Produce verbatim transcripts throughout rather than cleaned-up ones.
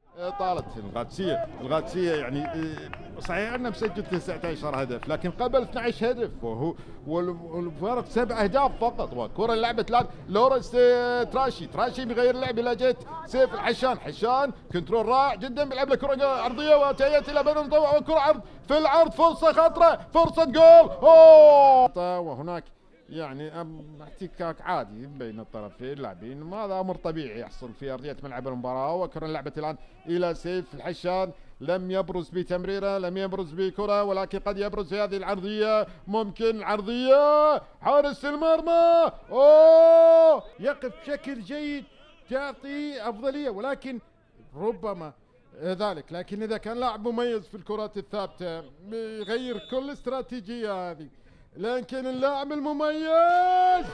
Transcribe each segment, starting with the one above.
طالت القادسيه، القادسيه يعني صحيح انه مسجل تسعة عشر هدف لكن قبل اثني عشر هدف وهو والفارق سبع اهداف فقط. وكره لعبت لان لورنس تراشي، تراشي بيغير اللعب الى جهه سيف الحشان، حشان كنترول رائع جدا بيلعب له كره عرضيه وتأتي الى بن مطوع وكره عرض في العرض، فرصه خطره، فرصه جول. اوه وهناك يعني احتكاك عادي بين الطرفين اللاعبين، هذا امر طبيعي يحصل في ارضيه ملعب المباراه. وكره لعبت الان الى سيف الحشان، لم يبرز بتمريره، لم يبرز بكره، ولكن قد يبرز في هذه العرضيه، ممكن عرضيه حارس المرمى اوه يقف بشكل جيد تعطي افضليه، ولكن ربما ذلك، لكن اذا كان لاعب مميز في الكرات الثابته يغير كل الاستراتيجيه هذه. لكن اللاعب المميز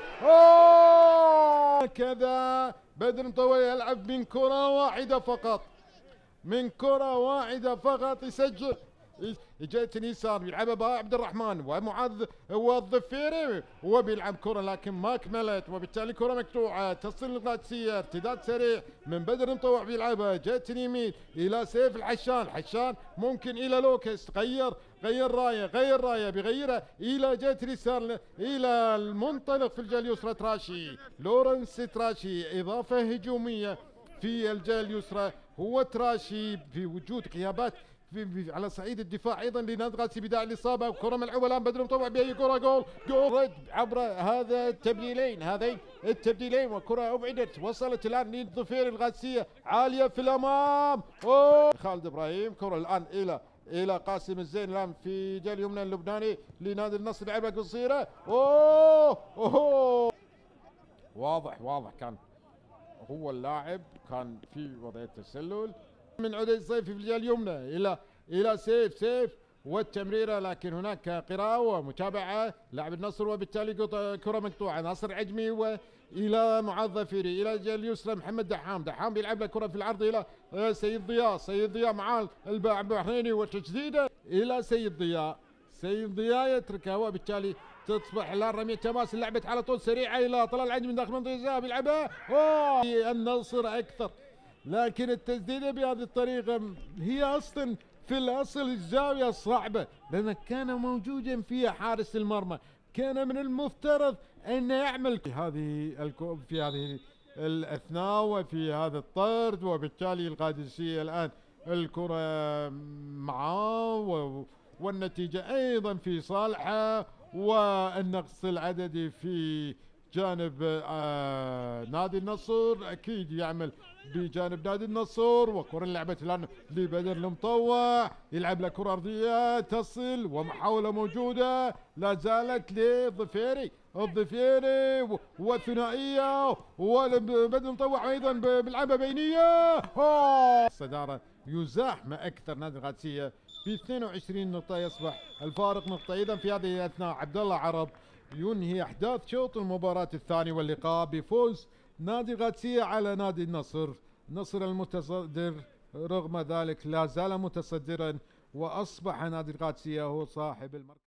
اوه كذا بدر مطوع يلعب من كره واحده فقط، من كره واحده فقط يسجل. جهه اليسار بيلعبها بها عبد الرحمن ومعاذ والظفيري وبيلعب كره لكن ما كملت، وبالتالي كره مقطوعه تصل للقادسيه، ارتداد سريع من بدر مطوع بيلعبها جهه اليمين الى سيف الحشان، حشان ممكن الى لوكاس، غير غير رايه، غير رايه بيغيرها الى جهه اليسار الى المنطلق في الجهه اليسرى تراشي، لورنس تراشي اضافه هجوميه في الجهه اليسرى هو تراشي في وجود غيابات في في على صعيد الدفاع ايضا لنادي غاسي بداعي الاصابه. وكره ملعوبه الان بدر مطوع باي كره جول جول عبر هذا التبديلين، هذين التبديلين، وكره ابعدت وصلت الان للظفير الغاسيه عاليه في الامام. اوه خالد ابراهيم، كره الان الى الى قاسم الزين الان في جهه اليمنى اللبناني لنادي النصر لعبه قصيره. اوه اوه واضح واضح كان هو اللاعب كان في وضعيه تسلل من عدي الصيفي في الجهه اليمنى الى الى سيف سيف والتمريره، لكن هناك قراءه ومتابعه لاعب النصر، وبالتالي كره مقطوعه ناصر عجمي والى معاذ ظفيري الى الجهه اليسرى محمد دحام، دحام بيلعب له كره في العرض الى سيد ضياء، سيد ضياء معاه البحريني وتجديده الى سيد ضياء، سيد ضياء يتركها وبالتالي تصبح الان رميه تماس، لعبت على طول سريعه الى طلال العجمي من داخل منطقه الجزاء بيلعبها اوه النصر اكثر، لكن التسديده بهذه الطريقه هي اصلا في الاصل الزاويه الصعبه لان كان موجودا فيها حارس المرمى، كان من المفترض ان يعمل في هذه في هذه الاثناء وفي هذا الطرد، وبالتالي القادسيه الان الكره معاه والنتيجه ايضا في صالحه، والنقص العددي في جانب آه نادي النصر اكيد يعمل بجانب نادي النصر. وكره لعبت الان لبدر المطوع، يلعب له كره ارضيه تصل ومحاوله موجوده لا زالت للظفيري، الظفيري والثنائيه وبدر المطوع ايضا بيلعبها بينيه. اوه الصداره يزاحم اكثر نادي القادسيه ب اثنين وعشرين نقطه، يصبح الفارق نقطه. ايضا في هذه الاثناء عبد الله عرب ينهي احداث شوط المباراة الثاني واللقاء بفوز نادي القادسية على نادي النصر، نصر المتصدر رغم ذلك لا زال متصدرا، واصبح نادي القادسية هو صاحب المركز.